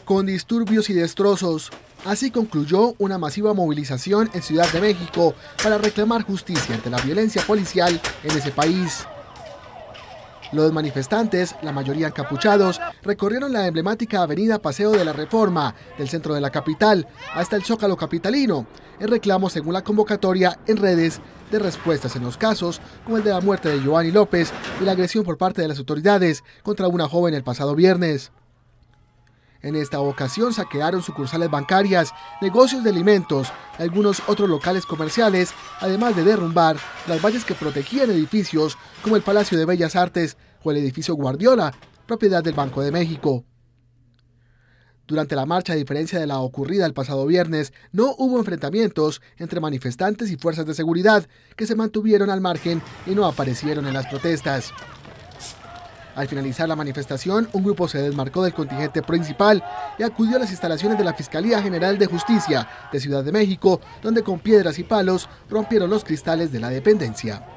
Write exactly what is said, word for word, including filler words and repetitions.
con disturbios y destrozos. Así concluyó una masiva movilización en Ciudad de México para reclamar justicia ante la violencia policial en ese país. Los manifestantes, la mayoría encapuchados, recorrieron la emblemática avenida Paseo de la Reforma del centro de la capital hasta el Zócalo capitalino, en reclamo, según la convocatoria en redes, de respuestas en los casos como el de la muerte de Giovanni López y la agresión por parte de las autoridades contra una joven el pasado viernes. En esta ocasión saquearon sucursales bancarias, negocios de alimentos, algunos otros locales comerciales, además de derrumbar las vallas que protegían edificios como el Palacio de Bellas Artes o el edificio Guardiola, propiedad del Banco de México. Durante la marcha, a diferencia de la ocurrida el pasado viernes, no hubo enfrentamientos entre manifestantes y fuerzas de seguridad, que se mantuvieron al margen y no aparecieron en las protestas. Al finalizar la manifestación, un grupo se desmarcó del contingente principal y acudió a las instalaciones de la Fiscalía General de Justicia de Ciudad de México, donde con piedras y palos rompieron los cristales de la dependencia.